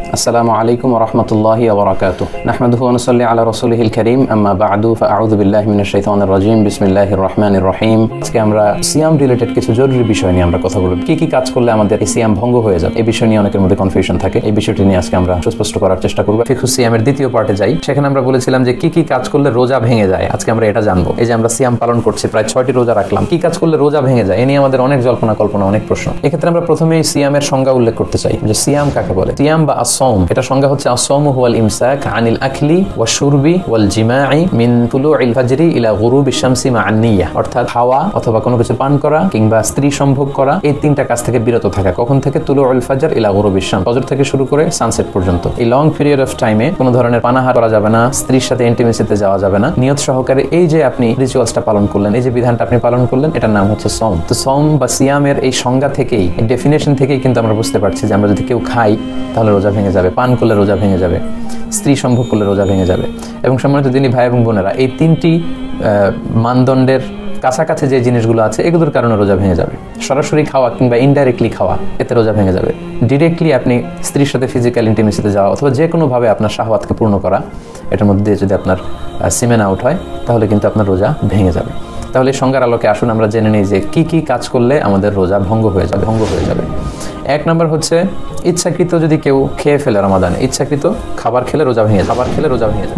আসসালামু আলাইকুম ওয়া রাহমাতুল্লাহি ওয়া বারাকাতুহু নাহমাদুহু ওয়া নুসাল্লি আলা রাসূলিহিল কারীম আম্মা বা'দু ফাআউযু বিল্লাহি মিনাশ শাইতানির রাজীম বিসমিল্লাহির রহমানির রহিম। আজকে আমরা সিয়াম রিলেটেড কিছু জরুরি বিষয় নিয়ে আমরা কথা বলব। কি কাজ করলে আমাদের এই সিয়াম ভঙ্গ হয়ে যাবে, এই বিষয় নিয়ে অনেকের মধ্যে কনফিউশন থাকে। এই বিষয়টি নিয়ে আজকে আমরা সুস্পষ্ট করার চেষ্টা করব। ফিকহুস সিয়ামের দ্বিতীয় পার্টে যাই। সেখানে আমরা বলেছিলাম যে কি কাজ করলে রোজা ভেঙে যায়। আজকে আমরা এটা জানবো। এই যে আমরা সিয়াম পালন করছি, প্রায় 6টি রোজা রাখলাম, কি কাজ করলে রোজা ভেঙে যায়, এ নিয়ে আমাদের অনেক জল্পনা কল্পনা, অনেক প্রশ্ন। এক্ষেত্রে আমরা প্রথমেই সিয়ামের সংজ্ঞা উল্লেখ করতে চাই যে সিয়াম কাকে বলে। সিয়াম বা আসওম, এটা সংজ্ঞা হচ্ছে আসওমু হুয়াল ইমসাক আনিল আকলি ওয়াশ শুরবি ওয়াল জিমাই মিন তুলুইল ফাজরি ইলা গুরুবিশ শামসি মা'আন নিয়্যাহ, অর্থাৎ খাওয়া অথবা কোনো কিছু পান করা কিংবা স্ত্রী সম্ভোগ করা, এই তিনটা কাজ থেকে বিরত থাকা। কখন থেকে? তুলুউল ফাজর ইলা গুরুবিশ শামস, ফজর থেকে শুরু করে সানসেট পর্যন্ত। এই লং পিরিয়ড অফ টাইমে কোনো ধরনের পানাহার করা যাবে না, স্ত্রীর সাথে ইন্টিমেসিতে যাওয়া যাবে না। নিয়ত সহকারে এই যে আপনি রিচুয়ালসটা পালন করলেন, এই যে বিধানটা আপনি পালন করলেন, এটার নাম হচ্ছে সওম। তো সওম বা সিয়ামের এই সংজ্ঞা থেকেই, এই ডেফিনেশন থেকেই কিন্তু আমরা বুঝতে পারছি যে আমরা যদি কেউ খাই তাহলে রোজা ভেঙে যাবে, পান করলে রোজা ভেঙে যাবে, স্ত্রী সম্ভোগ করলে রোজা ভেঙে যাবে। এবং সম্মানিত দিনী ভাই এবং বোনেরা, এই তিনটি মানদণ্ডের কাছাকাছি যে জিনিসগুলো আছে এগুলোর কারণে রোজা ভেঙে যাবে। সরাসরি খাওয়া কিংবা ইনডাইরেক্টলি খাওয়া, এতে রোজা ভেঙে যাবে। ডিরেক্টলি আপনি স্ত্রীর সাথে ফিজিক্যাল ইন্টিমেসিতে যাওয়া অথবা যে কোনোভাবে আপনার শাহওয়াতকে পূর্ণ করা, এটার মধ্যে দিয়ে যদি আপনার সিমেন আউট হয় তাহলে কিন্তু আপনার রোজা ভেঙে যাবে। তাহলে সংজ্ঞার আলোকে আসুন আমরা জেনে নিই যে কি কাজ করলে আমাদের রোজা ভঙ্গ হয়ে যাবে। এক নম্বর হচ্ছে ইচ্ছাকৃত যদি কেউ খেয়ে ফেলে রমাদানে, ইচ্ছাকৃত খাবার খেলে রোজা ভেঙে যায়।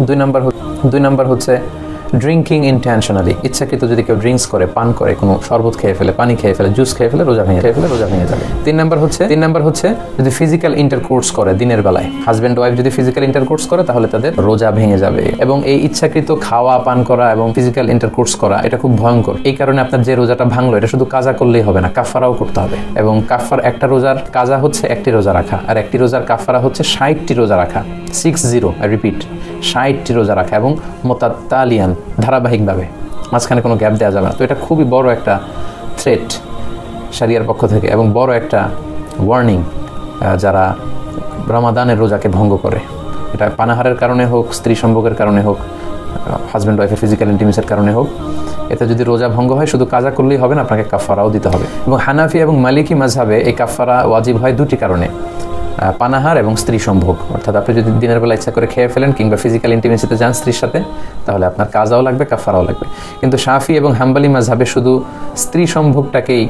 দুই নম্বর হচ্ছে ড্রিঙ্কিং ইন্টেনশনালি, ইচ্ছাকৃত যদি কেউ ড্রিঙ্কস করে, পান করে, কোনো শরবত খেয়ে ফেলে, পানি খেয়ে ফেলে, জুস খেয়ে ফেলে রোজা ভেঙে যাবে। তিন নম্বর হচ্ছে যদি ফিজিক্যাল ইন্টারকোর্স করে দিনের বেলায়, হাজব্যান্ড ওয়াইফ যদি ফিজিক্যাল ইন্টারকোর্স করে তাহলে তাদের রোজা ভেঙে যাবে। এবং এই ইচ্ছাকৃত খাওয়া, পান করা এবং ফিজিক্যাল ইন্টারকোর্স করা, এটা খুব ভয়ঙ্কর। এই কারণে আপনার যে রোজাটা ভাঙলো, এটা শুধু কাজা করলেই হবে না, কাফারাও করতে হবে। এবং একটা রোজার কাজা হচ্ছে একটি রোজা রাখা, আর একটি রোজার কাফারা হচ্ছে 60টি রোজা রাখা। 60, আই রিপিট, 60টি রোজা রাখা এবং মোতাতালিয়ান, ধারাবাহিকভাবে, মাঝখানে কোনো গ্যাপ দেওয়া যাবে না। তো এটা খুবই বড় একটা থ্রেট শরিয়ার পক্ষ থেকে এবং বড় একটা ওয়ার্নিং যারা রমাদানের রোজাকে ভঙ্গ করে। এটা পানাহারের কারণে হোক, স্ত্রী সম্ভোগের কারণে হোক, হাজব্যান্ড ওয়াইফের ফিজিক্যাল ইন্টিমেসির কারণে হোক, এতে যদি রোজা ভঙ্গ হয় শুধু কাজা করলেই হবে না, আপনাকে কাফারাও দিতে হবে। এবং হানাফি এবং মালিকি মাযহাবে এই কাফারা ওয়াজিব হয় দুটি কারণে, পানাহার এবং স্ত্রী সম্ভোগ। অর্থাৎ আপনি যদি দিনের বেলা ইচ্ছা করে খেয়ে ফেলেন কিংবা ফিজিক্যাল ইন্টিমেসিতে যান স্ত্রীর সাথে, তাহলে আপনার কাজাও লাগবে, কাফারাও লাগবে। কিন্তু শাফি এবং হাম্বলি মাযহাবে শুধু স্ত্রী সম্ভোগটাকেই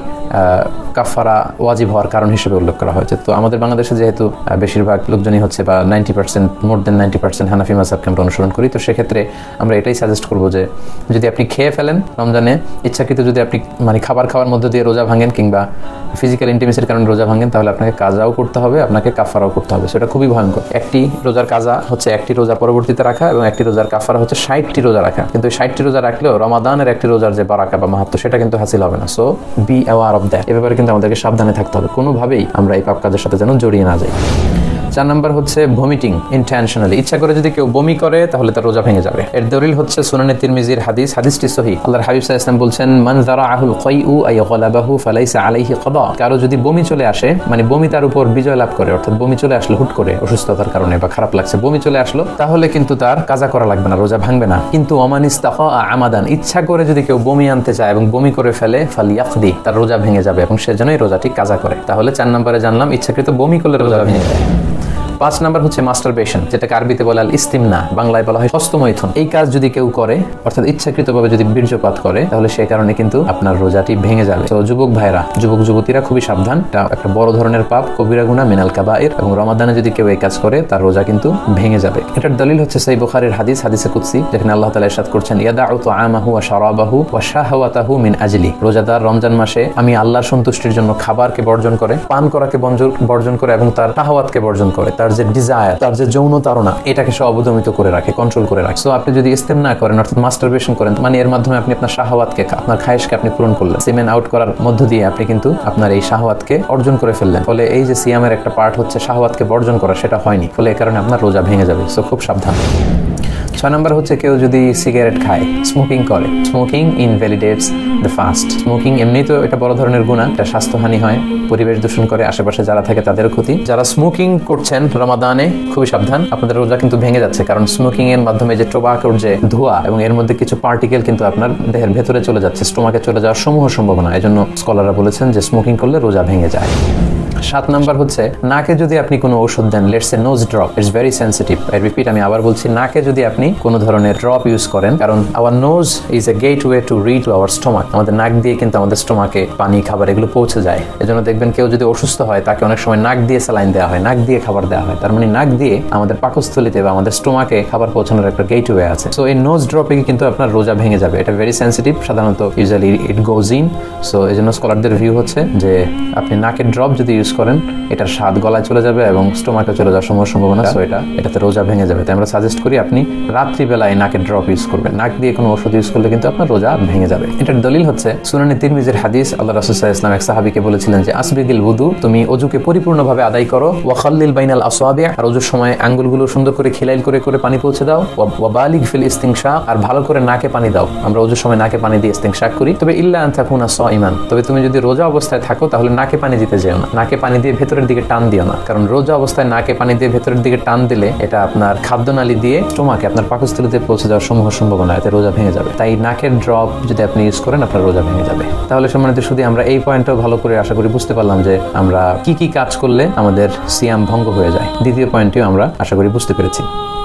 কাফারা ওয়াজিব হওয়ার কারণ হিসেবে উল্লেখ করা হয়েছে। তো আমাদের বাংলাদেশে যেহেতু বেশিরভাগ লোকজনই হচ্ছে বা 90%, মোর দেন 90% হানাফি মাযহাবকে আমরা অনুসরণ করি, তো সেক্ষেত্রে আমরা এটাই সাজেস্ট করবো যে যদি আপনি খেয়ে ফেলেন রমজানে ইচ্ছাকৃত, যদি আপনি খাবার খাওয়ার মধ্যে দিয়ে রোজা ভাঙেন কিংবা ফিজিক্যাল ইন্টিমেসির কারণে রোজা ভাঙেন, তাহলে আপনাকে কাজাও করতে হবে, আপনাকে কাফারাও করতে হবে। সেটা খুবই ভয়ঙ্কর। একটি রোজার কাজা হচ্ছে একটি রোজা পরবর্তীতে রাখা এবং একটি রোজার কাফারা হচ্ছে 60টি রোজা রাখা। কিন্তু 60টি রোজা রাখলেও রমাদানের একটি রোজার যে বারাকা বা মাহাত্ম্য, সেটা কিন্তু হাসিল হবে না। So be aware of that. এ ব্যাপারে কিন্তু আমাদেরকে সাবধানে থাকতে হবে, কোনোভাবেই আমরা এই পাপ কাজের সাথে যেন জড়িয়ে না যাই। 4 নম্বর হচ্ছে ভমিটিং ইন্টেনশনালি, ইচ্ছা করে যদি কেউ বমি করে তাহলে তার রোজা ভেঙে যাবে। এর দলিল হচ্ছে সুনানে তিরমিজির হাদিসটি সহিহ। আল্লাহর হাবিব সাল্লাল্লাহু আলাইহি ওয়াসাল্লাম বলছেন, মান যারাআহুল কাইউ আই গালাবাহু ফালাইসা আলাইহি কাদা, কারো যদি বমি চলে আসে, মানে বমি তার উপর বিজয় লাভ করে, অর্থাৎ বমি চলে আসলো হুট করে অসুস্থতার কারণে বা খারাপ লাগছে, বমি চলে আসলো, তাহলে কিন্তু তার কাজা করা লাগবে না, রোজা ভাঙবে না। কিন্তু ওমান ইস্তাকা আমাদান, ইচ্ছা করে যদি কেউ বমি আনতে চায় এবং বমি করে ফেলে, ফালিয়াকদি, তার রোজা ভেঙে যাবে এবং সেজন্যই রোজাটি কাজা করে। তাহলে 4 নম্বরে জানলাম ইচ্ছাকৃত বমি করলে রোজা ভেঙে যায়। 5 নম্বর হচ্ছে মাস্টারবেশন, যেটাকে আরবিতে বলা হয় ইস্তিমনা, বাংলায় বলা হয় হস্তমৈথুন। এই কাজ যদি কেউ করে, অর্থাৎ ইচ্ছাকৃতভাবে যদি বীর্যপাত করে, তাহলে সেই কারণে কিন্তু আপনার রোজাটি ভেঙে যাবে। তো যুবক ভাইরা, যুবক যুবতীরা খুবই সাবধান, এটা একটা বড় ধরনের পাপ, কবিরা গুনাহ, মিনাল কাবায়ের। এবং রমাদানে যদি কেউ এই কাজ করে তার রোজা কিন্তু ভেঙে যাবে। এটার দলিল হচ্ছে সহিহ বুখারীর হাদিসে কুদসি, যেখানে আল্লাহ তাআলা ইরশাদ করছেন, ইয়াদাউ তুআমাহু ওয়া শারাবাহু ওয়া শাহওয়াতাহু মিন আজলি, রোজাদার রমজান মাসে আমি আল্লাহর সন্তুষ্টির জন্য খাবারকে বর্জন করে, পান করাকে বর্জন করে এবং তার শাহওয়াতকে বর্জন করে, তার যে ডিজায়ার, তার যে যৌন তাড়না, এটাকে সে অবদমিত করে রাখে, কন্ট্রোল করে রাখে। সো আপনি যদি ইস্তেমনা করেন, অর্থাৎ মাস্টারবেশন করেন, মানে এর মাধ্যমে আপনি আপনার শাহওয়াতকে, আপনার খায়েশকে আপনি পূরণ করলেন, সিমেন আউট করার মধ্য দিয়ে আপনি কিন্তু আপনার এই শাহওয়াতকে অর্জন করে ফেললেন। ফলে এই যে সিয়ামের একটা পার্ট হচ্ছে শাহওয়াতকে বর্জন করা, সেটা হয়নি, ফলে এই কারণে আপনার রোজা ভেঙে যাবে। সো খুব সাবধান। 6 নম্বর হচ্ছে কেউ যদি সিগারেট খায়, স্মোকিং করে, smoking invalidates the fast. Smoking এমনি তো এটা বড় ধরনের গুনাহ, এটা স্বাস্থ্যহানি হয়, পরিবেশ দূষণ করে, আশেপাশে যারা থাকে তাদেরও ক্ষতি। যারা স্মোকিং করছেন রমাদানে খুবই সাবধান, আপনাদের রোজা কিন্তু ভেঙে যাচ্ছে। কারণ স্মোকিং এর মাধ্যমে যে টোবাকোর যে ধোঁয়া এবং এর মধ্যে কিছু পার্টিকেল কিন্তু আপনার দেহের ভেতরে চলে যাচ্ছে, স্টোমাকে চলে যাওয়ার সমূহ সম্ভাবনা। এজন্য স্কলাররা বলেছেন যে স্মোকিং করলে রোজা ভেঙে যায়। 7 নাম্বার হচ্ছে নাকে যদি আপনি কোনো ঔষধ দেন, let's a nose drop, it's very sensitive. I repeat, আমি আবার বলছি, নাকে যদি আপনি কোনো ধরনের ড্রপ ইউজ করেন, কারণ our nose is a gateway to reach to our stomach. আমাদের নাক দিয়ে কিন্তু আমাদের স্টোমাকে পানি, খাবার এগুলো পৌঁছে যায়। এজন্য দেখবেন কেউ যদি অসুস্থ হয় তাকে অনেক সময় নাক দিয়ে স্যালাইন দেওয়া হয়, নাক দিয়ে খাবার দেওয়া হয়। তার মানে নাক দিয়ে আমাদের পাকস্থলীতে বা আমাদের স্টোমাকে খাবার পৌঁছানোর একটা গেটওয়ে আছে। সো এই নোজ ড্রপে কিন্তু আপনার রোজা ভেঙে যাবে। এটা ভেরি সেনসিটিভ, সাধারণত usually it goes in. So এই জন্য স্কলারদের ভিউ হচ্ছে যে আপনি নাকের ড্রপ যদি ইউজ করেন, এটার স্বাদ গলায় চলে যাবে এবং স্টোমাকে চলে যাওয়ার সম্ভাবনা। সো এটাতে রোজা ভেঙে যাবে। তাই আমরা সাজেস্ট করি আপনি রাত্রিবেলায় নাকের ড্রপ ইউজ করবেন। নাক দিয়ে কোনো ওষুধ ইউজ করলে কিন্তু আপনার রোজা ভেঙে যাবে। এটার দলিল হচ্ছে সুনানে তিরমিজির হাদিস। আল্লাহ রাসূল সাল্লাল্লাহু আলাইহি ওয়াসাল্লাম এক সাহাবীকে বলেছিলেন যে আসবিগিল wudu, তুমি ওযুকে পরিপূর্ণভাবে আদায় করো, ওয়া খাল্লিল বাইনাল আসওয়াবি, আর ওযুর সময় আঙ্গুলগুলো সুন্দর করে খিলাইল করে করে পানি পৌঁছে দাও, ওয়া বালিগ ফিল ইস্তিনশা, আর ভালো করে নাকে পানি দাও। আমরা ওযুর সময় নাকে পানি দিয়ে ইস্তিনশাক করি। তবে ইল্লা আন তাকুনা সাইমান, তবে তুমি যদি রোজা অবস্থায় থাকো তাহলে নাকে পানি দিতে যেও না, নাকে পানি দিয়ে ভেতরের দিকে টান দিও না। কারণ রোজা অবস্থায় নাকে পানি দিয়ে ভেতরের দিকে টান দিলে এটা আপনার খাদ্যনালী দিয়ে স্টোমাকে, আপনার পাকস্থলীতে পৌঁছে যাওয়ার সম্ভাবনা, এতে রোজা ভেঙে যাবে। তাই নাকের ড্রপ যদি আপনি ইউজ করেন আপনার রোজা ভেঙে যাবে। তাহলে সম্মানিত শুধু আমরা এই পয়েন্টটাও ভালো করে আশা করি বুঝতে পারলাম যে আমরা কি কি কাজ করলে আমাদের সিয়াম ভঙ্গ হয়ে যায়। দ্বিতীয় পয়েন্টটিও আমরা আশা করি বুঝতে পেরেছি।